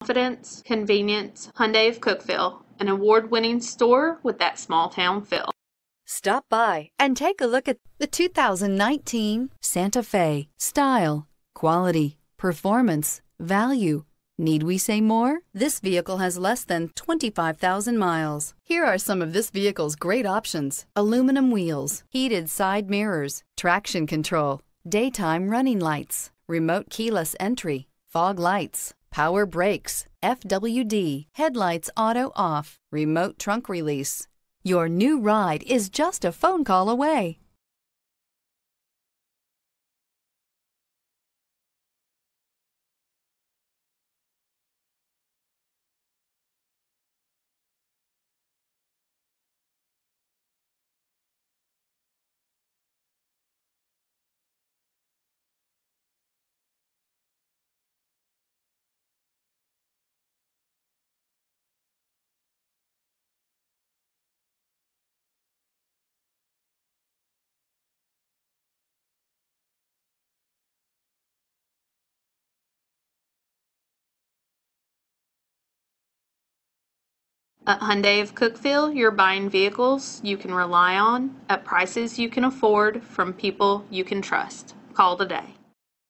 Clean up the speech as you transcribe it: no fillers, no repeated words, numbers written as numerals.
Confidence, convenience, Hyundai of Cookeville, an award-winning store with that small-town feel. Stop by and take a look at the 2019 Santa Fe. Style, quality, performance, value. Need we say more? This vehicle has less than 25,000 miles. Here are some of this vehicle's great options: aluminum wheels, heated side mirrors, traction control, daytime running lights, remote keyless entry, fog lights, power brakes, FWD, headlights auto off, remote trunk release. Your new ride is just a phone call away. At Hyundai of Cookeville, you're buying vehicles you can rely on at prices you can afford from people you can trust. Call today.